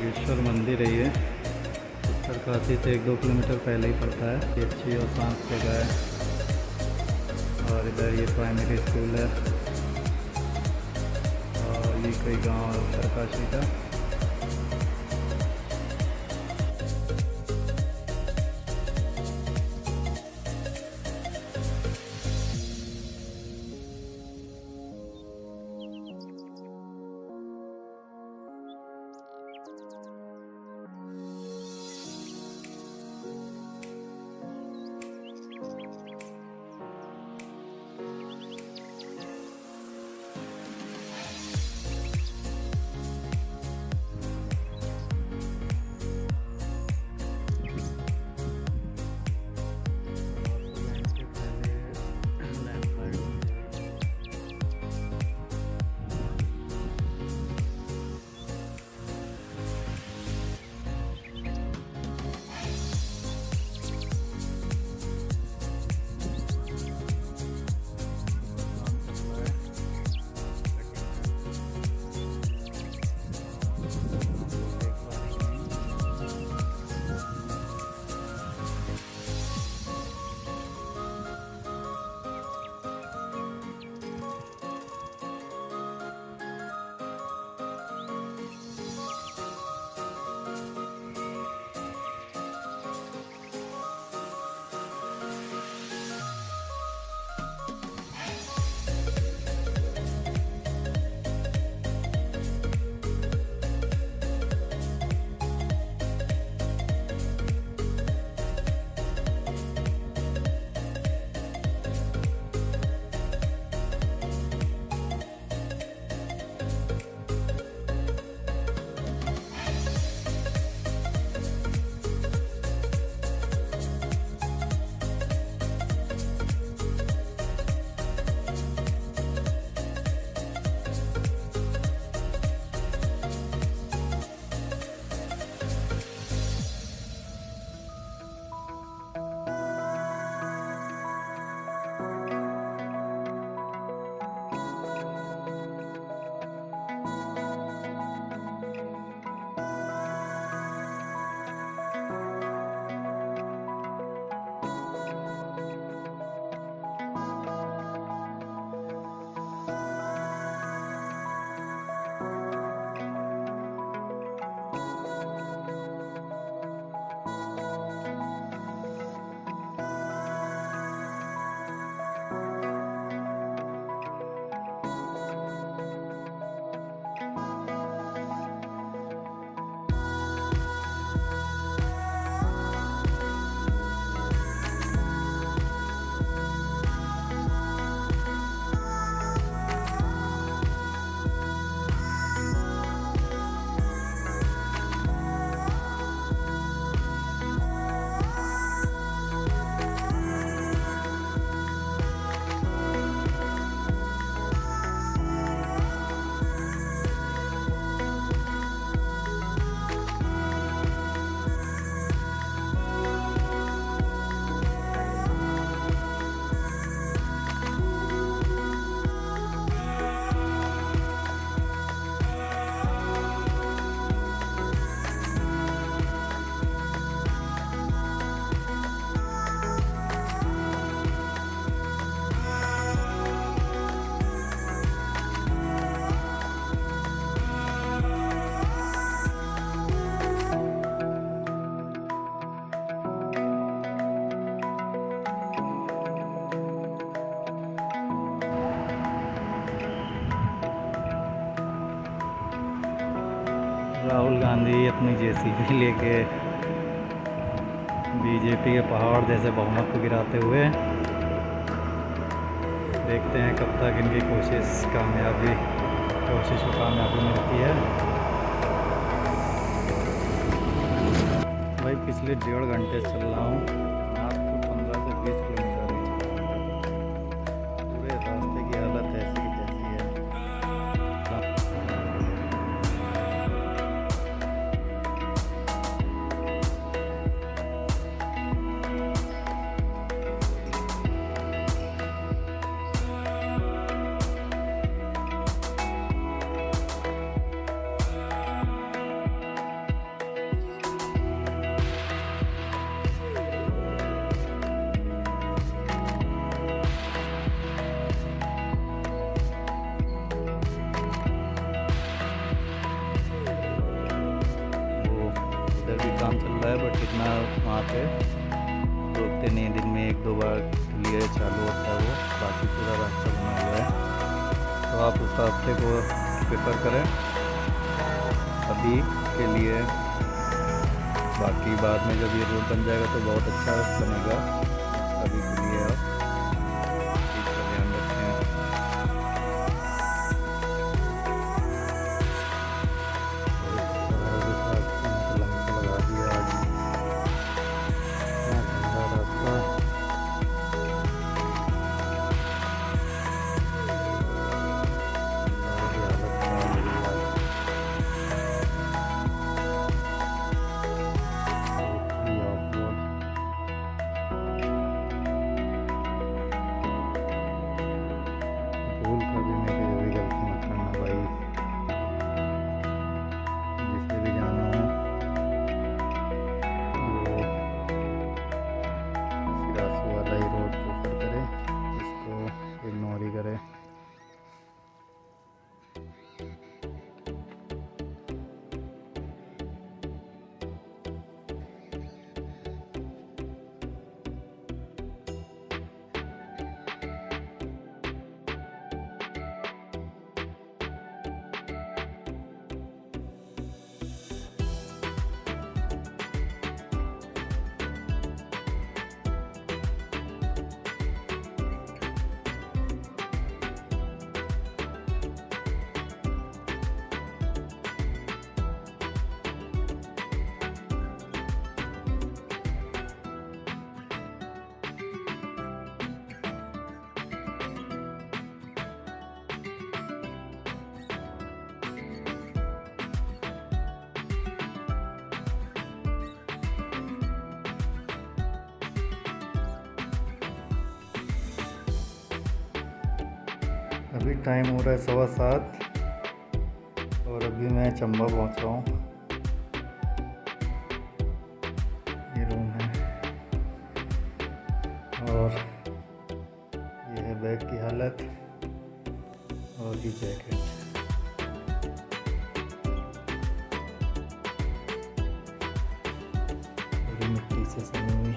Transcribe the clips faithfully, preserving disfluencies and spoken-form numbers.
नागेश्वर मंदिर है ये, उत्तरकाशी से एक दो किलोमीटर पहले ही पड़ता है। ये अच्छी और शांत जगह है। और इधर ये प्राइमरी स्कूल है और ये कोई गांव है उत्तरकाशी का। राहुल गांधी अपनी जेसीबी लेके बीजेपी के पहाड़ जैसे बहुमत को गिराते हुए, देखते हैं कब तक इनकी कोशिश कामयाबी कोशिश को कामयाबी मिलती है। भाई पिछले डेढ़ घंटे चल रहा हूँ, आज तो पंद्रह से बीस किलोमीटर पूरे रास्ते की हालत ऐसी की तैसी है। वाला है, बट इतना वहाँ पे रोकते नहीं, दिन में एक दो बार लिए चालू होता है वो, बाकी पूरा रास्ता बना हुआ है। तो आप उस रास्ते को प्रेफर करें अभी के लिए, बाकी बाद में जब ये रोड बन जाएगा तो बहुत अच्छा बनेगा। अभी के लिए आप इसका ध्यान रखें। लगा दिया रास्ता, भूल कभी नहीं कि भी गलती मत करना भाई, जिसे भी जाना हो वो सिरासू वाला ही रोड प्रेफर करे, इसको इग्नोर ही करे। अभी टाइम हो रहा है सवा सात और अभी मैं चंबा पहुंचा हूँ। ये रूम है और ये है बैग की हालत और ये जैकेट। पूरी मिट्टी से सनी हुई,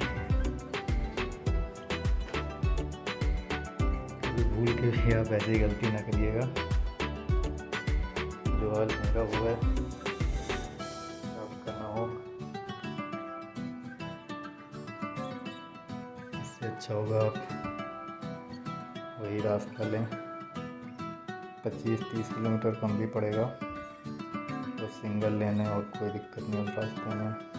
भूल के भी आप ऐसी गलती ना करिएगा। जो हाल मेरा हुआ है आपका ना हो, इससे अच्छा होगा आप वही रास्ता लें। पच्चीस तीस किलोमीटर कम भी पड़ेगा तो सिंगल लेने और कोई दिक्कत नहीं उस रास्ते में।